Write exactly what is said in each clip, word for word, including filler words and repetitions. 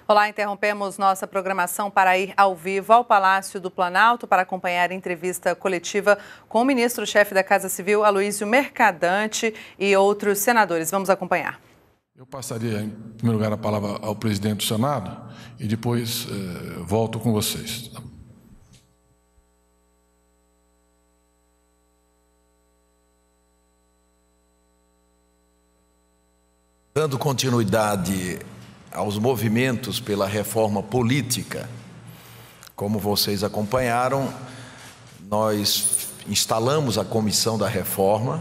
Olá, interrompemos nossa programação para ir ao vivo ao Palácio do Planalto para acompanhar a entrevista coletiva com o ministro-chefe da Casa Civil, Aloísio Mercadante, e outros senadores. Vamos acompanhar. Eu passaria, em primeiro lugar, a palavra ao presidente do Senado e depois eh, volto com vocês. Dando continuidade aos movimentos pela reforma política, como vocês acompanharam, nós instalamos a comissão da reforma,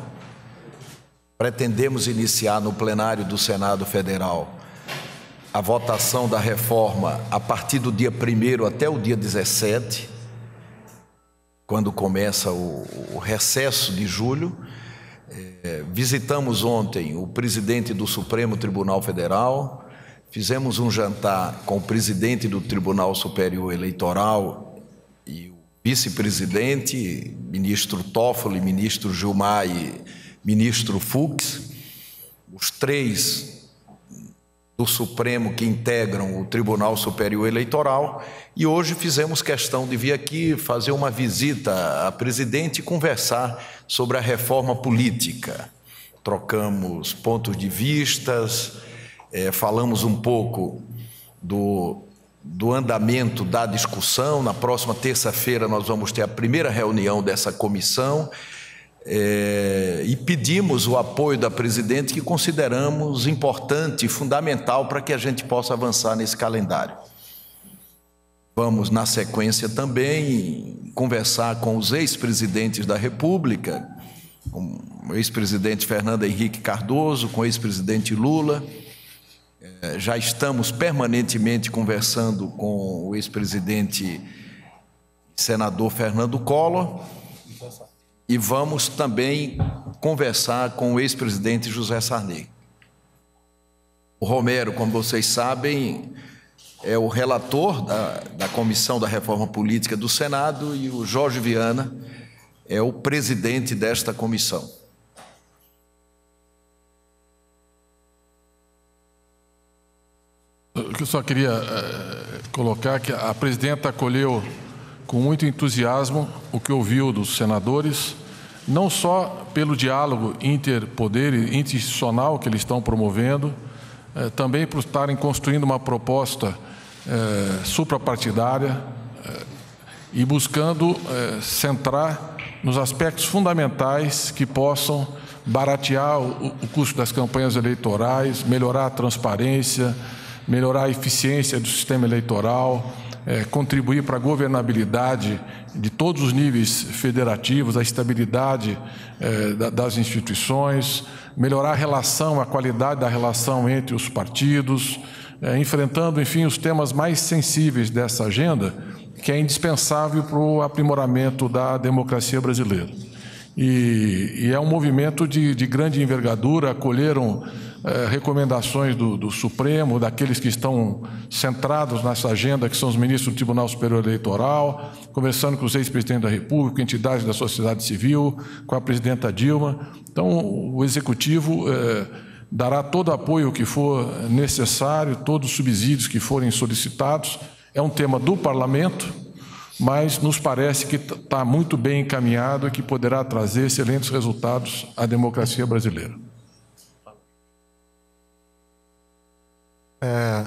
pretendemos iniciar no plenário do Senado Federal a votação da reforma a partir do dia primeiro até o dia dezessete, quando começa o, o recesso de julho. É, visitamos ontem o presidente do Supremo Tribunal Federal, fizemos um jantar com o presidente do Tribunal Superior Eleitoral e o vice-presidente, ministro Toffoli, ministro Gilmar e ministro Fux, os três do Supremo que integram o Tribunal Superior Eleitoral, e hoje fizemos questão de vir aqui fazer uma visita à presidente e conversar sobre a reforma política. Trocamos pontos de vistas, é, falamos um pouco do, do andamento da discussão. Na próxima terça-feira nós vamos ter a primeira reunião dessa comissão, é, e pedimos o apoio da presidente, que consideramos importante e fundamental para que a gente possa avançar nesse calendário. Vamos, na sequência, também conversar com os ex-presidentes da República, com o ex-presidente Fernando Henrique Cardoso, com o ex-presidente Lula. Já estamos permanentemente conversando com o ex-presidente senador Fernando Collor e vamos também conversar com o ex-presidente José Sarney. O Romero, como vocês sabem, é o relator da, da Comissão da Reforma Política do Senado, e o Jorge Viana é o presidente desta comissão. Eu só queria eh, colocar que a presidenta acolheu com muito entusiasmo o que ouviu dos senadores, não só pelo diálogo interpoder e interinstitucional que eles estão promovendo, eh, também por estarem construindo uma proposta eh, suprapartidária eh, e buscando eh, centrar nos aspectos fundamentais que possam baratear o, o custo das campanhas eleitorais, melhorar a transparência, melhorar a eficiência do sistema eleitoral, é, contribuir para a governabilidade de todos os níveis federativos, a estabilidade é, da, das instituições, melhorar a relação, a qualidade da relação entre os partidos, é, enfrentando, enfim, os temas mais sensíveis dessa agenda, que é indispensável para o aprimoramento da democracia brasileira. E, e é um movimento de, de grande envergadura. Acolheram eh, recomendações do, do Supremo, daqueles que estão centrados nessa agenda, que são os ministros do Tribunal Superior Eleitoral, conversando com os ex-presidentes da República, entidades da sociedade civil, com a presidenta Dilma. Então, o Executivo eh, dará todo o apoio que for necessário, todos os subsídios que forem solicitados. É um tema do Parlamento, mas nos parece que está muito bem encaminhado e que poderá trazer excelentes resultados à democracia brasileira. É,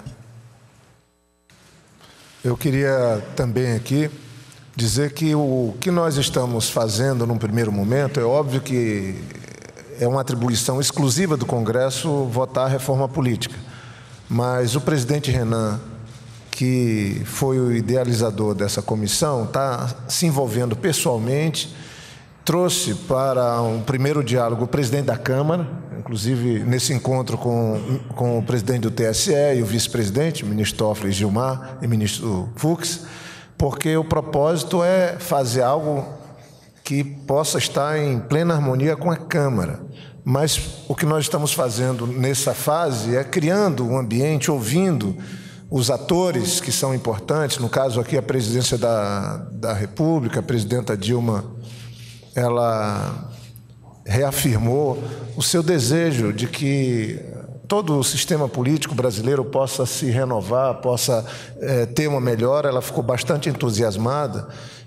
eu queria também aqui dizer que o que nós estamos fazendo num primeiro momento, é óbvio que é uma atribuição exclusiva do Congresso votar a reforma política, mas o presidente Renan, que foi o idealizador dessa comissão, está se envolvendo pessoalmente, trouxe para um primeiro diálogo o presidente da Câmara, inclusive nesse encontro com, com o presidente do T S E e o vice-presidente, o ministro Toffoli Gilmar e o ministro Fux, porque o propósito é fazer algo que possa estar em plena harmonia com a Câmara. Mas o que nós estamos fazendo nessa fase é criando um ambiente, ouvindo os atores que são importantes, no caso aqui a presidência da, da República, a presidenta Dilma, ela reafirmou o seu desejo de que todo o sistema político brasileiro possa se renovar, possa é, ter uma melhora. Ela ficou bastante entusiasmada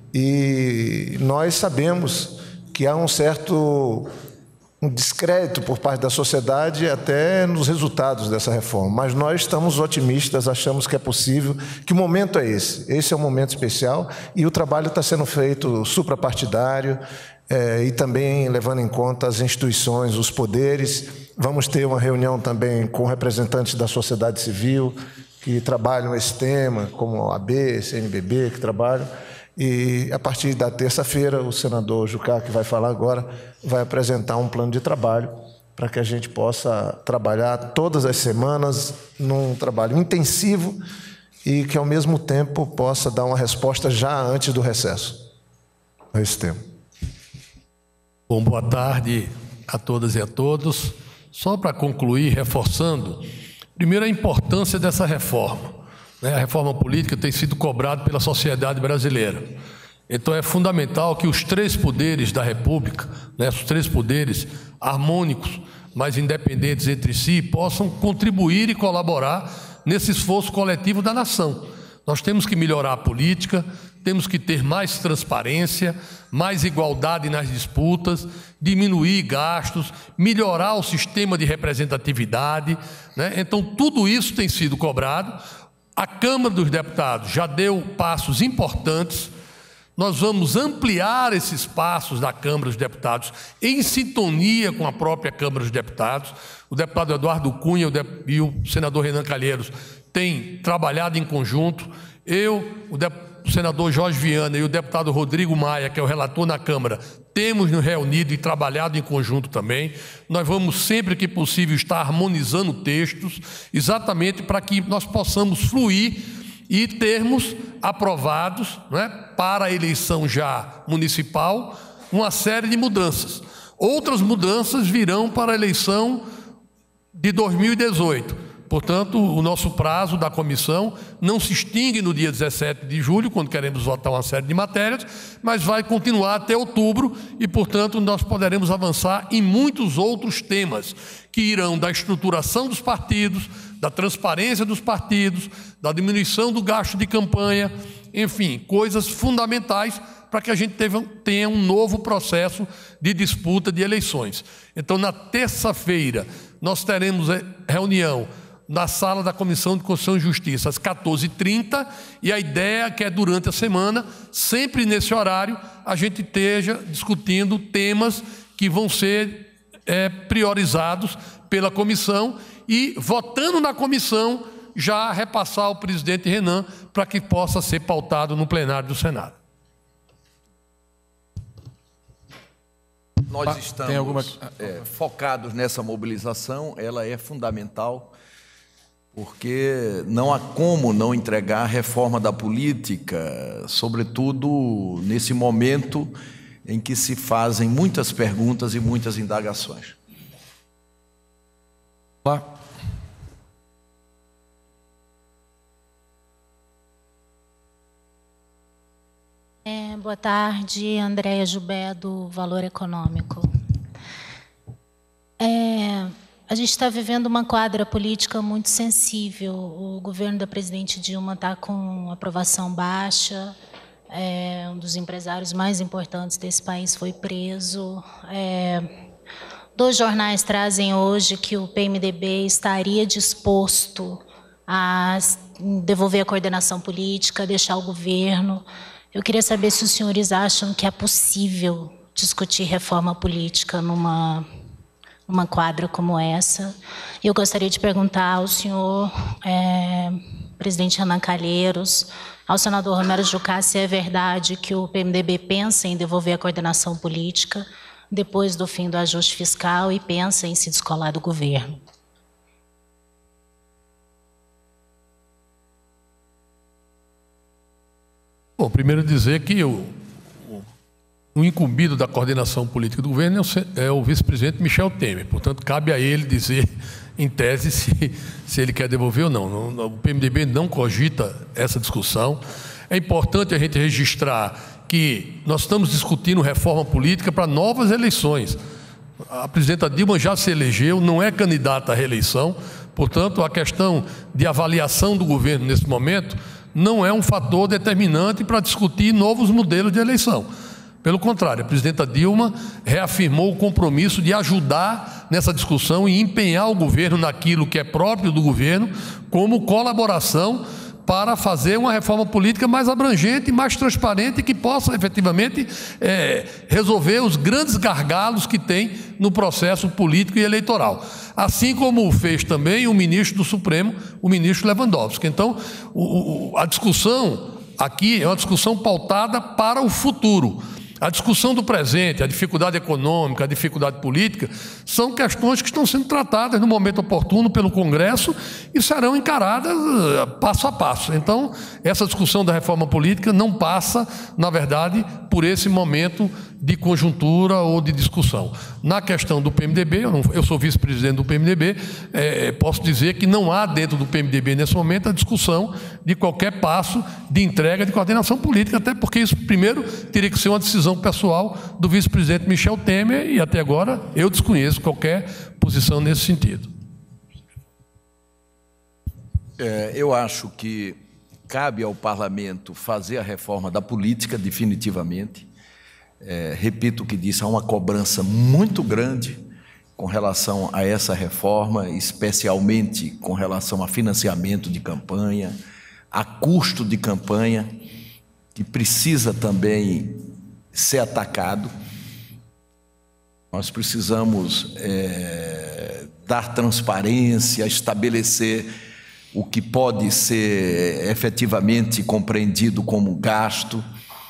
e nós sabemos que há um certo um descrédito por parte da sociedade até nos resultados dessa reforma. Mas nós estamos otimistas, achamos que é possível, que o momento é esse. Esse é um momento especial e o trabalho está sendo feito suprapartidário é, e também levando em conta as instituições, os poderes. Vamos ter uma reunião também com representantes da sociedade civil que trabalham esse tema, como a B, C N B B, que trabalham. E, a partir da terça-feira, o senador Jucá, que vai falar agora, vai apresentar um plano de trabalho para que a gente possa trabalhar todas as semanas num trabalho intensivo e que, ao mesmo tempo, possa dar uma resposta já antes do recesso a esse tema. Bom, boa tarde a todas e a todos. Só para concluir, reforçando, primeiro a importância dessa reforma. A reforma política tem sido cobrada pela sociedade brasileira. Então é fundamental que os três poderes da República, né, os três poderes harmônicos, mas independentes entre si, possam contribuir e colaborar nesse esforço coletivo da nação. Nós temos que melhorar a política, temos que ter mais transparência, mais igualdade nas disputas, diminuir gastos, melhorar o sistema de representatividade, né? Então tudo isso tem sido cobrado. A Câmara dos Deputados já deu passos importantes. Nós vamos ampliar esses passos da Câmara dos Deputados em sintonia com a própria Câmara dos Deputados. O deputado Eduardo Cunha e o senador Renan Calheiros têm trabalhado em conjunto. Eu, o deputado o senador Jorge Viana e o deputado Rodrigo Maia, que é o relator na Câmara, temos nos reunido e trabalhado em conjunto também. Nós vamos, sempre que possível, estar harmonizando textos, exatamente para que nós possamos fluir e termos aprovados, né, para a eleição já municipal, uma série de mudanças. Outras mudanças virão para a eleição de dois mil e dezoito. Portanto, o nosso prazo da comissão não se extingue no dia dezessete de julho, quando queremos votar uma série de matérias, mas vai continuar até outubro e, portanto, nós poderemos avançar em muitos outros temas que irão da estruturação dos partidos, da transparência dos partidos, da diminuição do gasto de campanha, enfim, coisas fundamentais para que a gente tenha um novo processo de disputa de eleições. Então, na terça-feira, nós teremos reunião na sala da Comissão de Constituição e Justiça, às quatorze e trinta, e a ideia é que é durante a semana, sempre nesse horário, a gente esteja discutindo temas que vão ser é, priorizados pela comissão e, votando na comissão, já repassar ao presidente Renan para que possa ser pautado no plenário do Senado. Nós estamos alguma... é, focados nessa mobilização, ela é fundamental, porque não há como não entregar a reforma da política, sobretudo nesse momento em que se fazem muitas perguntas e muitas indagações. Olá. É, boa tarde, Andréia Jubé, do Valor Econômico. É, a gente está vivendo uma quadra política muito sensível. O governo da presidente Dilma está com aprovação baixa, é, um dos empresários mais importantes desse país foi preso. É, dois jornais trazem hoje que o P M D B estaria disposto a devolver a coordenação política, deixar o governo. Eu queria saber se os senhores acham que é possível discutir reforma política numa, numa quadra como essa. Eu gostaria de perguntar ao senhor, é, presidente Renan Calheiros, ao senador Romero Jucá, se é verdade que o P M D B pensa em devolver a coordenação política depois do fim do ajuste fiscal e pensa em se descolar do governo. Bom, primeiro dizer que o, o incumbido da coordenação política do governo é o, o vice-presidente Michel Temer. Portanto, cabe a ele dizer, em tese, se, se ele quer devolver ou não. não. O P M D B não cogita essa discussão. É importante a gente registrar que nós estamos discutindo reforma política para novas eleições. A presidenta Dilma já se elegeu, não é candidata à reeleição, portanto, a questão de avaliação do governo nesse momento não é um fator determinante para discutir novos modelos de eleição. Pelo contrário, a presidenta Dilma reafirmou o compromisso de ajudar nessa discussão e empenhar o governo naquilo que é próprio do governo, como colaboração para fazer uma reforma política mais abrangente, mais transparente, que possa efetivamente é, resolver os grandes gargalos que tem no processo político e eleitoral. Assim como fez também o ministro do Supremo, o ministro Lewandowski. Então, o, o, a discussão aqui é uma discussão pautada para o futuro. A discussão do presente, a dificuldade econômica, a dificuldade política, são questões que estão sendo tratadas no momento oportuno pelo Congresso e serão encaradas passo a passo. Então, essa discussão da reforma política não passa, na verdade, por esse momento de conjuntura ou de discussão. Na questão do P M D B, eu, não, eu sou vice-presidente do P M D B, é, posso dizer que não há dentro do P M D B, nesse momento, a discussão de qualquer passo de entrega de coordenação política, até porque isso, primeiro, teria que ser uma decisão pessoal do vice-presidente Michel Temer e, até agora, eu desconheço qualquer posição nesse sentido. É, eu acho que cabe ao parlamento fazer a reforma da política, definitivamente. É, repito o que disse, há uma cobrança muito grande com relação a essa reforma, especialmente com relação a financiamento de campanha, a custo de campanha, que precisa também ser atacado. Nós precisamos é, dar transparência, estabelecer o que pode ser efetivamente compreendido como gasto,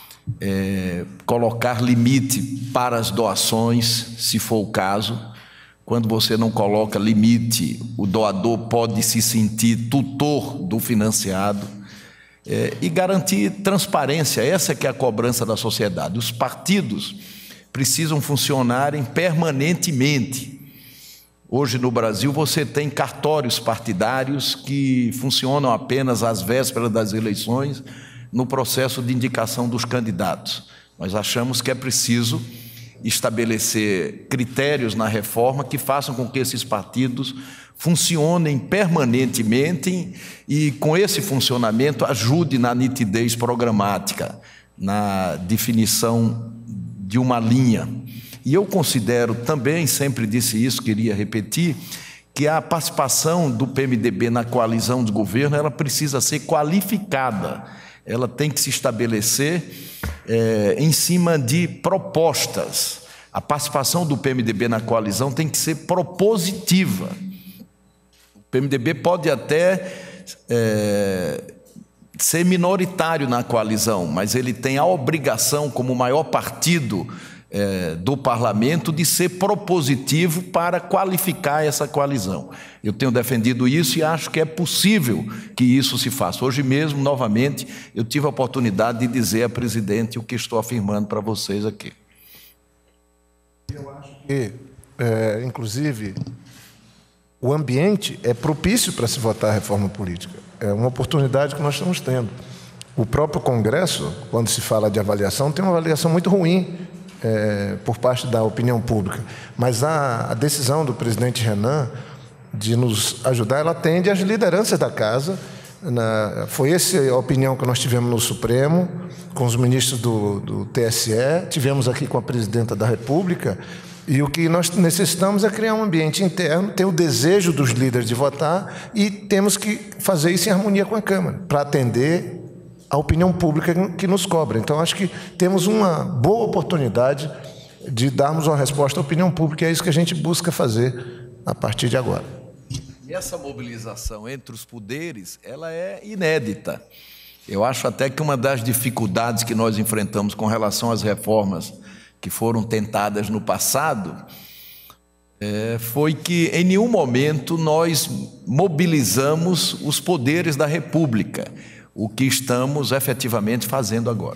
É, colocar limite para as doações, se for o caso. Quando você não coloca limite, o doador pode se sentir tutor do financiado, é, e garantir transparência. Essa que é a cobrança da sociedade. Os partidos precisam funcionarem permanentemente. Hoje no Brasil você tem cartórios partidários que funcionam apenas às vésperas das eleições, no processo de indicação dos candidatos. Nós achamos que é preciso estabelecer critérios na reforma que façam com que esses partidos funcionem permanentemente e, com esse funcionamento, ajude na nitidez programática, na definição de uma linha. E eu considero também, sempre disse isso, queria repetir, que a participação do P M D B na coalizão de governo, ela precisa ser qualificada. Ela tem que se estabelecer é, em cima de propostas. A participação do P M D B na coalizão tem que ser propositiva. O P M D B pode até é, ser minoritário na coalizão, mas ele tem a obrigação, como o maior partido é, do parlamento, de ser propositivo para qualificar essa coalizão. Eu tenho defendido isso e acho que é possível que isso se faça. Hoje mesmo, novamente, eu tive a oportunidade de dizer à presidente o que estou afirmando para vocês aqui. Eu acho que, é, inclusive, o ambiente é propício para se votar a reforma política. É uma oportunidade que nós estamos tendo. O próprio Congresso, quando se fala de avaliação, tem uma avaliação muito ruim é, por parte da opinião pública. Mas a, a decisão do presidente Renan de nos ajudar, ela atende às lideranças da Casa. Na, foi essa a opinião que nós tivemos no Supremo, com os ministros do, do T S E, tivemos aqui com a presidenta da República, e o que nós necessitamos é criar um ambiente interno, ter o desejo dos líderes de votar, e temos que fazer isso em harmonia com a Câmara, para atender a opinião pública que nos cobra. Então, acho que temos uma boa oportunidade de darmos uma resposta à opinião pública, e é isso que a gente busca fazer a partir de agora. E essa mobilização entre os poderes, ela é inédita. Eu acho até que uma das dificuldades que nós enfrentamos com relação às reformas que foram tentadas no passado é, foi que em nenhum momento nós mobilizamos os poderes da República, o que estamos efetivamente fazendo agora.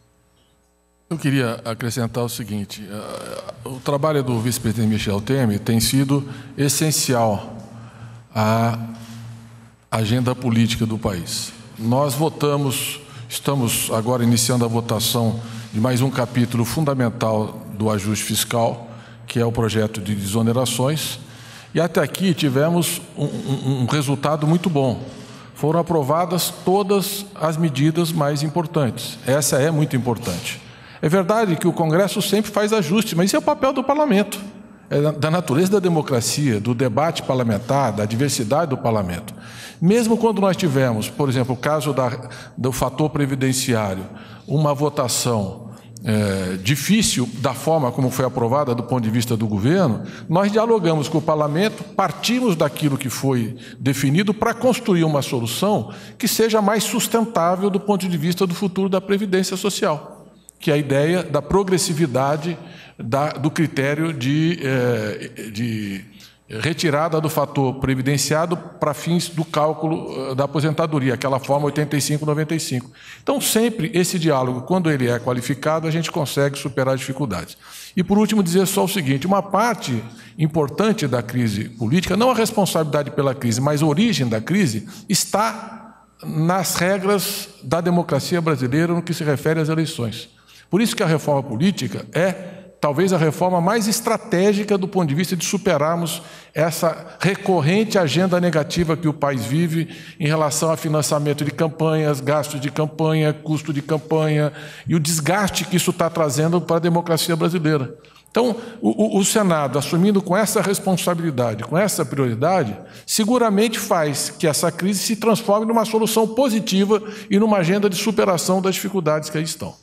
Eu queria acrescentar o seguinte, o trabalho do vice-presidente Michel Temer tem sido essencial à agenda política do país. Nós votamos, estamos agora iniciando a votação de mais um capítulo fundamental do ajuste fiscal, que é o projeto de desonerações, e até aqui tivemos um, um, um resultado muito bom. Foram aprovadas todas as medidas mais importantes. Essa é muito importante. É verdade que o Congresso sempre faz ajustes, mas isso é o papel do Parlamento. É da natureza da democracia, do debate parlamentar, da diversidade do Parlamento. Mesmo quando nós tivemos, por exemplo, o caso da, do fator previdenciário, uma votação é, difícil da forma como foi aprovada do ponto de vista do governo, nós dialogamos com o Parlamento, partimos daquilo que foi definido para construir uma solução que seja mais sustentável do ponto de vista do futuro da Previdência Social, que é a ideia da progressividade da, do critério de, é, de retirada do fator previdenciado para fins do cálculo da aposentadoria, aquela forma oitenta e cinco noventa e cinco. Então, sempre esse diálogo, quando ele é qualificado, a gente consegue superar as dificuldades. E, por último, dizer só o seguinte, uma parte importante da crise política, não a responsabilidade pela crise, mas a origem da crise, está nas regras da democracia brasileira no que se refere às eleições. Por isso que a reforma política é talvez a reforma mais estratégica do ponto de vista de superarmos essa recorrente agenda negativa que o país vive em relação a financiamento de campanhas, gastos de campanha, custo de campanha e o desgaste que isso está trazendo para a democracia brasileira. Então, o, o Senado, assumindo com essa responsabilidade, com essa prioridade, seguramente faz que essa crise se transforme numa solução positiva e numa agenda de superação das dificuldades que aí estão.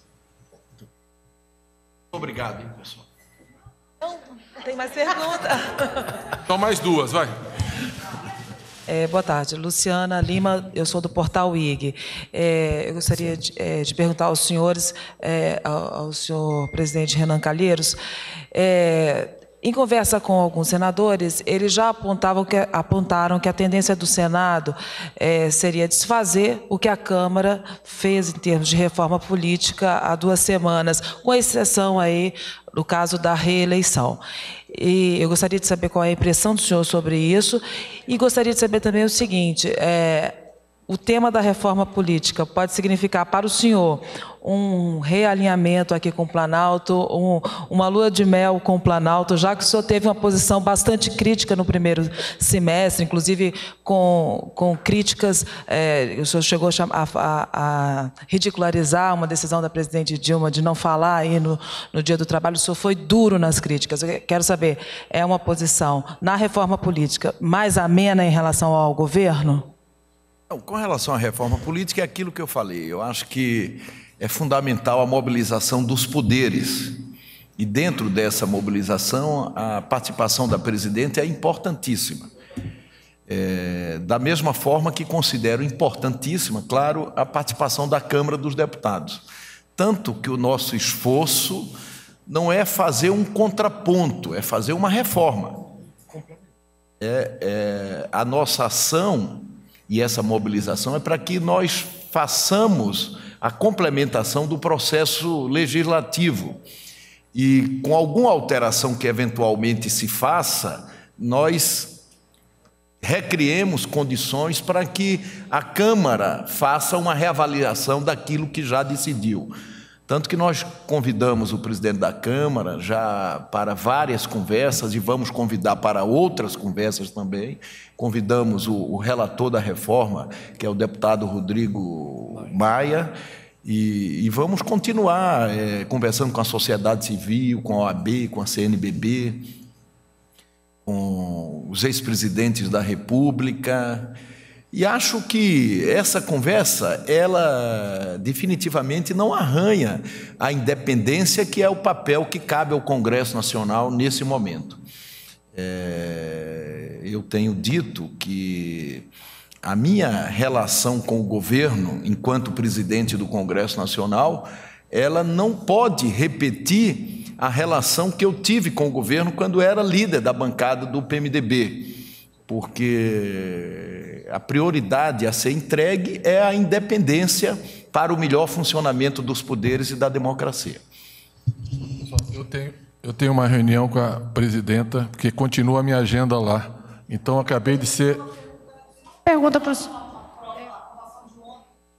Obrigado, pessoal. Não, não tem mais pergunta. Então, mais duas, vai. É, boa tarde, Luciana Lima, eu sou do Portal I G. É, eu gostaria de, é, de perguntar aos senhores, é, ao, ao senhor presidente Renan Calheiros, é, em conversa com alguns senadores, eles já apontavam que, apontaram que a tendência do Senado é, seria desfazer o que a Câmara fez em termos de reforma política há duas semanas, com exceção aí no caso da reeleição. E eu gostaria de saber qual é a impressão do senhor sobre isso e gostaria de saber também o seguinte, é, o tema da reforma política pode significar para o senhor um realinhamento aqui com o Planalto, um, uma lua de mel com o Planalto, já que o senhor teve uma posição bastante crítica no primeiro semestre, inclusive com, com críticas, é, o senhor chegou a, chamar, a, a ridicularizar uma decisão da presidente Dilma de não falar aí no, no Dia do Trabalho, o senhor foi duro nas críticas. Eu quero saber, é uma posição na reforma política mais amena em relação ao governo? Com relação à reforma política, é aquilo que eu falei. Eu acho que é fundamental a mobilização dos poderes. E dentro dessa mobilização, a participação da presidente é importantíssima. É, da mesma forma que considero importantíssima, claro, a participação da Câmara dos Deputados. Tanto que o nosso esforço não é fazer um contraponto, é fazer uma reforma. É, é, a nossa ação e essa mobilização é para que nós façamos a complementação do processo legislativo. E com alguma alteração que eventualmente se faça, nós recriemos condições para que a Câmara faça uma reavaliação daquilo que já decidiu. Tanto que nós convidamos o presidente da Câmara já para várias conversas e vamos convidar para outras conversas também. Convidamos o, o relator da reforma, que é o deputado Rodrigo Maia, e, e vamos continuar é, conversando com a sociedade civil, com a O A B, com a C N B B, com os ex-presidentes da República. E acho que essa conversa, ela definitivamente não arranha a independência, que é o papel que cabe ao Congresso Nacional nesse momento. É, eu tenho dito que a minha relação com o governo, enquanto presidente do Congresso Nacional, ela não pode repetir a relação que eu tive com o governo quando era líder da bancada do P M D B, porque a prioridade a ser entregue é a independência para o melhor funcionamento dos poderes e da democracia. Eu tenho, eu tenho uma reunião com a presidenta, porque continua a minha agenda lá. Então, acabei de ser... Pergunta para o...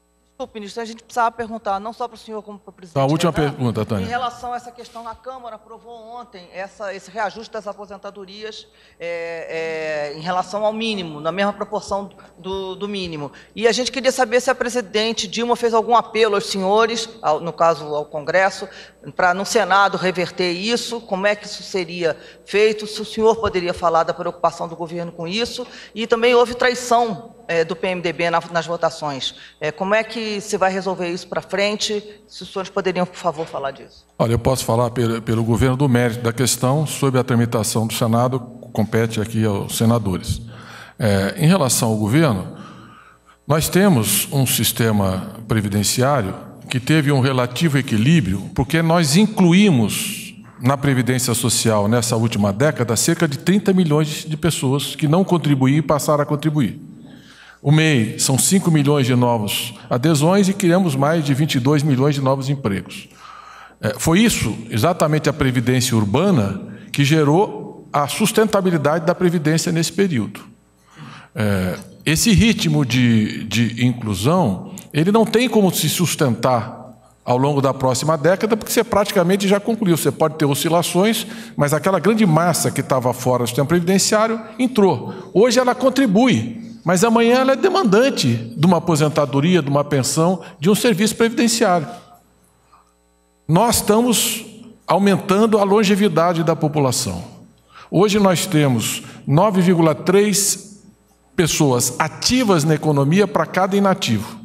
Desculpe, ministro, a gente precisava perguntar, não só para o senhor, como para o presidente. A última Renan, pergunta, Tânia. Em relação a essa questão, a Câmara aprovou ontem essa, esse reajuste das aposentadorias é, é, em relação ao mínimo, na mesma proporção do, do mínimo. E a gente queria saber se a presidente Dilma fez algum apelo aos senhores, ao, no caso ao Congresso, para no Senado reverter isso, como é que isso seria feito, se o senhor poderia falar da preocupação do governo com isso, e também houve traição é, do P M D B na, nas votações. É, como é que se vai resolver isso para frente? Se os senhores poderiam, por favor, falar disso. Olha, eu posso falar pelo, pelo governo do mérito da questão, sobre a tramitação do Senado, compete aqui aos senadores. É, em relação ao governo, nós temos um sistema previdenciário que teve um relativo equilíbrio, porque nós incluímos na Previdência Social, nessa última década, cerca de trinta milhões de pessoas que não contribuíam e passaram a contribuir. O M E I são cinco milhões de novas adesões e criamos mais de vinte e dois milhões de novos empregos. É, foi isso, exatamente a Previdência Urbana, que gerou a sustentabilidade da Previdência nesse período. É, esse ritmo de, de inclusão, ele não tem como se sustentar ao longo da próxima década, porque você praticamente já concluiu. Você pode ter oscilações, mas aquela grande massa que estava fora do sistema previdenciário entrou. Hoje ela contribui, mas amanhã ela é demandante de uma aposentadoria, de uma pensão, de um serviço previdenciário. Nós estamos aumentando a longevidade da população. Hoje nós temos nove vírgula três pessoas ativas na economia para cada inativo.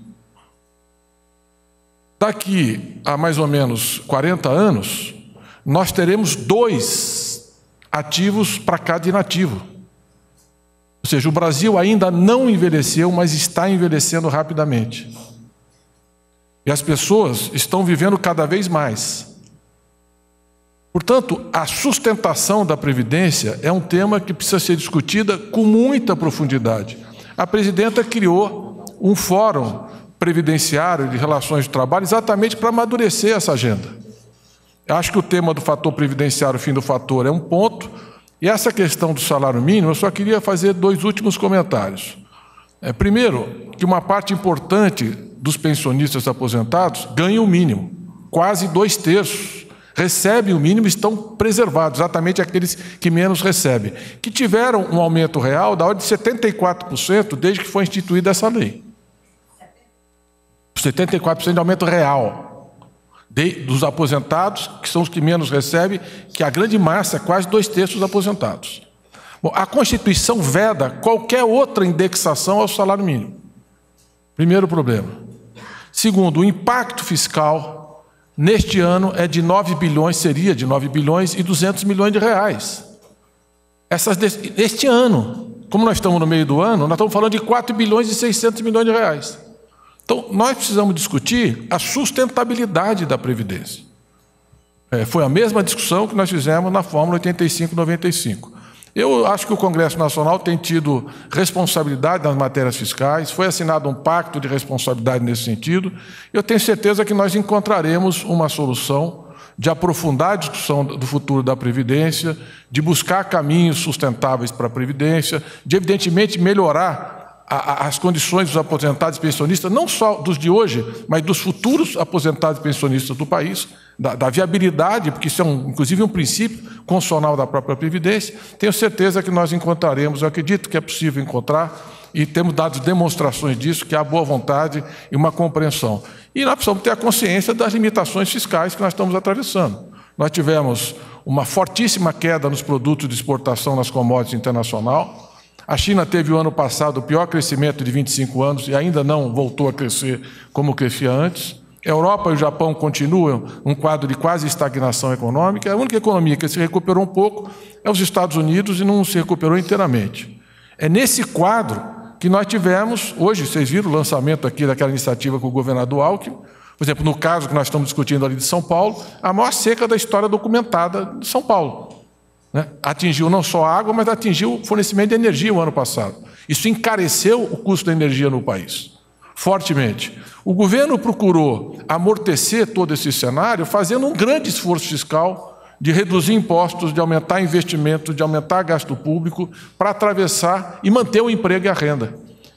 Daqui a mais ou menos quarenta anos, nós teremos dois ativos para cada inativo. Ou seja, o Brasil ainda não envelheceu, mas está envelhecendo rapidamente. E as pessoas estão vivendo cada vez mais. Portanto, a sustentação da Previdência é um tema que precisa ser discutida com muita profundidade. A presidenta criou um fórum previdenciário de relações de trabalho exatamente para amadurecer essa agenda. Eu acho que o tema do fator previdenciário, fim do fator, é um ponto, e essa questão do salário mínimo, eu só queria fazer dois últimos comentários. É, primeiro, que uma parte importante dos pensionistas aposentados ganha o mínimo, quase dois terços recebem o mínimo e estão preservados, exatamente aqueles que menos recebem, que tiveram um aumento real da ordem de setenta e quatro por cento desde que foi instituída essa lei. setenta e quatro por cento de aumento real de, dos aposentados, que são os que menos recebem, que a grande massa é quase dois terços dos aposentados. Bom, a Constituição veda qualquer outra indexação ao salário mínimo. Primeiro problema. Segundo, o impacto fiscal neste ano é de nove bilhões, seria de nove bilhões e duzentos milhões de reais. Essas, este ano, como nós estamos no meio do ano, nós estamos falando de quatro bilhões e seiscentos milhões de reais. Então, nós precisamos discutir a sustentabilidade da Previdência. É, foi a mesma discussão que nós fizemos na Fórmula oitenta e cinco noventa e cinco. Eu acho que o Congresso Nacional tem tido responsabilidade nas matérias fiscais, foi assinado um pacto de responsabilidade nesse sentido. Eu tenho certeza que nós encontraremos uma solução de aprofundar a discussão do futuro da Previdência, de buscar caminhos sustentáveis para a Previdência, de, evidentemente, melhorar as condições dos aposentados e pensionistas, não só dos de hoje, mas dos futuros aposentados e pensionistas do país, da, da viabilidade, porque isso é, um, inclusive, um princípio constitucional da própria Previdência. Tenho certeza que nós encontraremos, eu acredito que é possível encontrar, e temos dado demonstrações disso, que há boa vontade e uma compreensão. E nós precisamos ter a consciência das limitações fiscais que nós estamos atravessando. Nós tivemos uma fortíssima queda nos produtos de exportação nas commodities internacional. A China teve o ano passado o pior crescimento de vinte e cinco anos e ainda não voltou a crescer como crescia antes. A Europa e o Japão continuam um quadro de quase estagnação econômica. A única economia que se recuperou um pouco é os Estados Unidos e não se recuperou inteiramente. É nesse quadro que nós tivemos, hoje vocês viram o lançamento aqui daquela iniciativa com o governador Alckmin, por exemplo, no caso que nós estamos discutindo ali de São Paulo, a maior seca da história documentada de São Paulo. Né? Atingiu não só a água, mas atingiu o fornecimento de energia o ano passado. Isso encareceu o custo da energia no país, fortemente. O governo procurou amortecer todo esse cenário fazendo um grande esforço fiscal de reduzir impostos, de aumentar investimento, de aumentar gasto público para atravessar e manter o emprego e a renda.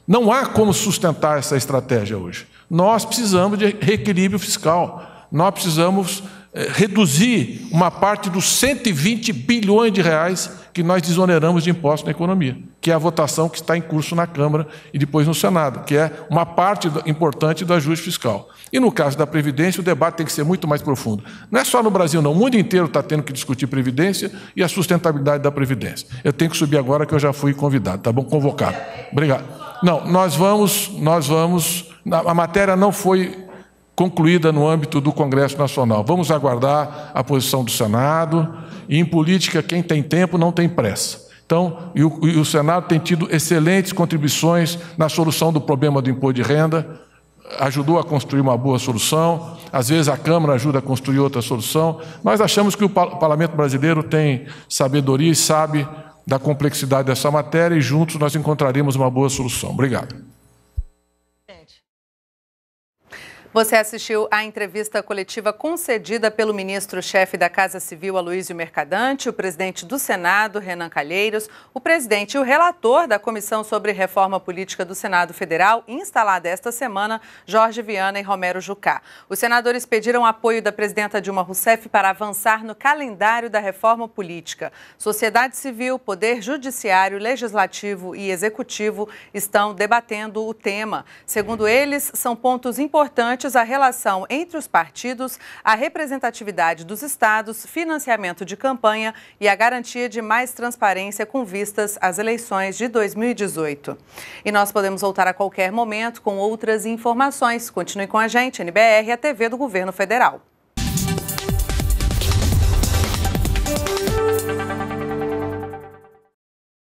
Não há como sustentar essa estratégia hoje. Nós precisamos de reequilíbrio fiscal. Nós precisamos eh, reduzir uma parte dos cento e vinte bilhões de reais que nós desoneramos de impostos na economia, que é a votação que está em curso na Câmara e depois no Senado, que é uma parte importante do ajuste fiscal. E no caso da Previdência, o debate tem que ser muito mais profundo. Não é só no Brasil, não. O mundo inteiro está tendo que discutir Previdência e a sustentabilidade da Previdência. Eu tenho que subir agora que eu já fui convidado, tá bom? Convocado. Obrigado. Não, nós vamos, nós vamos... A matéria não foi concluída no âmbito do Congresso Nacional. Vamos aguardar a posição do Senado. E em política, quem tem tempo não tem pressa. Então, e o, e o Senado tem tido excelentes contribuições na solução do problema do imposto de renda, ajudou a construir uma boa solução, às vezes a Câmara ajuda a construir outra solução. Nós achamos que o Parlamento brasileiro tem sabedoria e sabe da complexidade dessa matéria e juntos nós encontraremos uma boa solução. Obrigado. Você assistiu à entrevista coletiva concedida pelo ministro-chefe da Casa Civil, Aloysio Mercadante, o presidente do Senado, Renan Calheiros, o presidente e o relator da Comissão sobre Reforma Política do Senado Federal, instalada esta semana, Jorge Viana e Romero Jucá. Os senadores pediram apoio da presidenta Dilma Rousseff para avançar no calendário da reforma política. Sociedade civil, Poder Judiciário, Legislativo e Executivo estão debatendo o tema. Segundo eles, são pontos importantes a relação entre os partidos, a representatividade dos estados, financiamento de campanha e a garantia de mais transparência com vistas às eleições de dois mil e dezoito. E nós podemos voltar a qualquer momento com outras informações. Continue com a gente, N B R, a T V do Governo Federal.